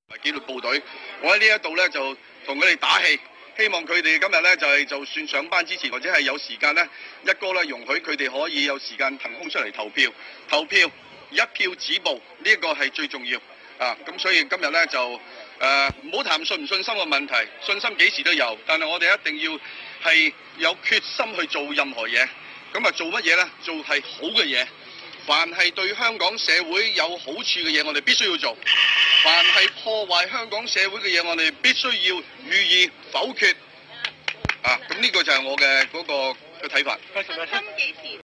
紀律部隊，我喺呢一度咧就同佢哋打氣，希望佢哋今日咧就算上班之前或者係有時間咧，一哥咧容許佢哋可以有時間騰空出嚟投票，一票止暴，呢一個係最重要啊！咁所以今日咧就唔好談信唔信心嘅問題，信心幾時都有，但係我哋一定要係有決心去做任何嘢。咁啊做乜嘢咧？做係好嘅嘢。凡係對香港社會有好處嘅嘢，我哋必須要做；凡係破壞香港社會嘅嘢，我哋必須要予以否決。啊，咁呢個就係我嘅嗰個睇法。